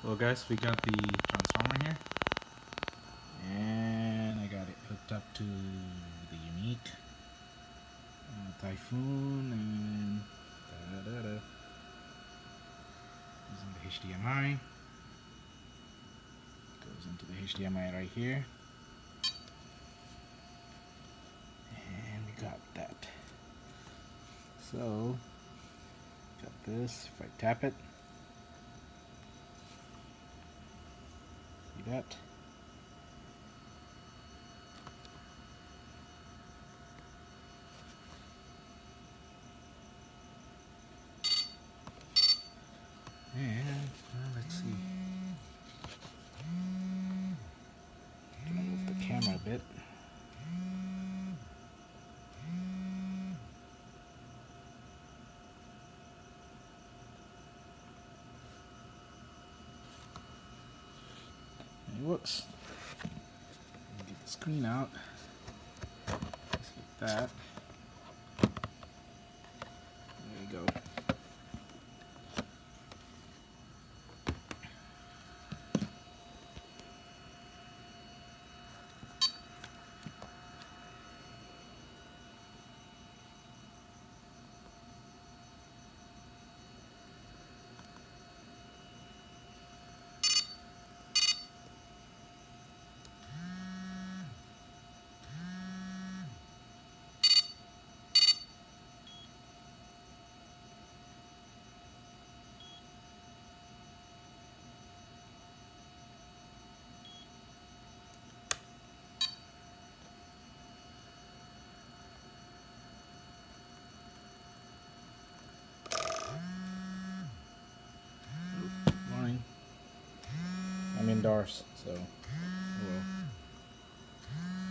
Well guys, we got the transformer here, and I got it hooked up to the Yuneec Typhoon, and using the HDMI. Goes into the HDMI right here, and we got that. So got this. If I tap it, see that? And let's see. Gonna move the camera a bit. And it works. Get the screen out. Just like that. There you go. Morning. I'm indoors, so oh well.